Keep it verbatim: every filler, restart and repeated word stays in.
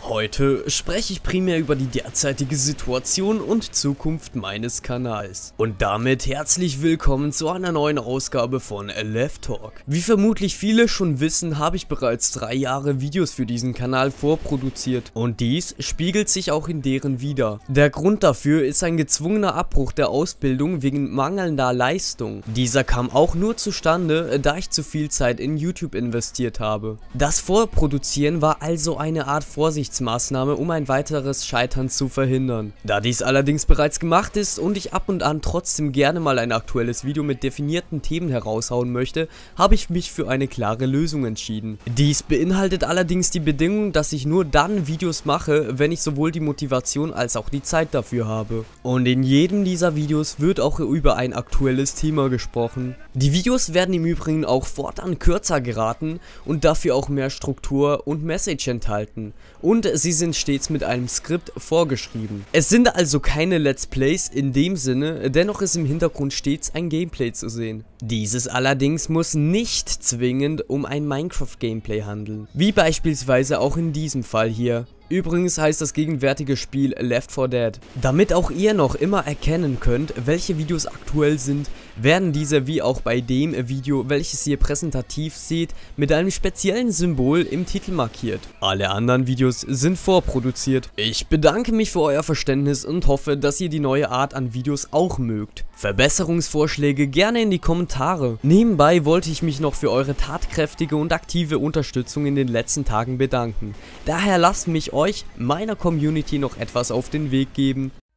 Heute spreche ich primär über die derzeitige Situation und Zukunft meines Kanals. Und damit herzlich willkommen zu einer neuen Ausgabe von Left Talk. Wie vermutlich viele schon wissen, habe ich bereits drei Jahre Videos für diesen Kanal vorproduziert. Und dies spiegelt sich auch in deren wider. Der Grund dafür ist ein gezwungener Abbruch der Ausbildung wegen mangelnder Leistung. Dieser kam auch nur zustande, da ich zu viel Zeit in YouTube investiert habe. Das Vorproduzieren war also eine Art Vorsichtsmaßnahme, um ein weiteres Scheitern zu verhindern. Da dies allerdings bereits gemacht ist und ich ab und an trotzdem gerne mal ein aktuelles Video mit definierten Themen heraushauen möchte, habe ich mich für eine klare Lösung entschieden. Dies beinhaltet allerdings die Bedingung, dass ich nur dann Videos mache, wenn ich sowohl die Motivation als auch die Zeit dafür habe. Und in jedem dieser Videos wird auch über ein aktuelles Thema gesprochen. Die Videos werden im Übrigen auch fortan kürzer geraten und dafür auch mehr Struktur und Message enthalten. Und sie sind stets mit einem Skript vorgeschrieben. Es sind also keine Let's Plays in dem Sinne, dennoch ist im Hintergrund stets ein Gameplay zu sehen. Dieses allerdings muss nicht zwingend um ein Minecraft-Gameplay handeln, wie beispielsweise auch in diesem Fall hier. Übrigens heißt das gegenwärtige Spiel Left four Dead. Damit auch ihr noch immer erkennen könnt, welche Videos aktuell sind, werden diese wie auch bei dem Video, welches ihr präsentativ seht, mit einem speziellen Symbol im Titel markiert. Alle anderen Videos sind vorproduziert. Ich bedanke mich für euer Verständnis und hoffe, dass ihr die neue Art an Videos auch mögt. Verbesserungsvorschläge gerne in die Kommentare. Nebenbei wollte ich mich noch für eure tatkräftige und aktive Unterstützung in den letzten Tagen bedanken. Daher lasst mich euch, meiner Community, noch etwas auf den Weg geben.